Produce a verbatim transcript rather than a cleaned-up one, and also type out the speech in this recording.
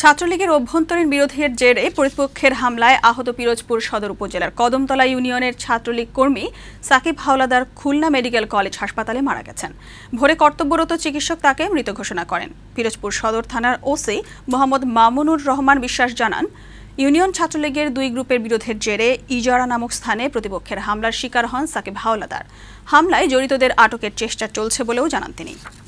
ছাত্রলীগের অভ্যন্তরীণ বিরোধের জেরে প্রতিপক্ষের হামলায় আহত পিরোজপুর সদর উপজেলার কদমতলা ইউনিয়নের ছাত্রলীগ কর্মী সাকিব হাওলাদার খুলনা মেডিকেল কলেজ হাসপাতালে মারা গেছেন। ভোরে কর্তব্যরত চিকিৎসক তাকে মৃত ঘোষণা করেন। পিরোজপুর সদর থানার ওসি মোহাম্মদ মামুনুর রহমান বিশ্বাস জানান, ইউনিয়ন ছাত্রলীগের দুই গ্রুপের বিরোধের জেরে ইজারা নামক স্থানে প্রতিপক্ষের হামলার শিকার হন সাকিব হাওলাদার। হামলায় জড়িতদের আটকের চেষ্টা চলছে বলেও জানান তিনি।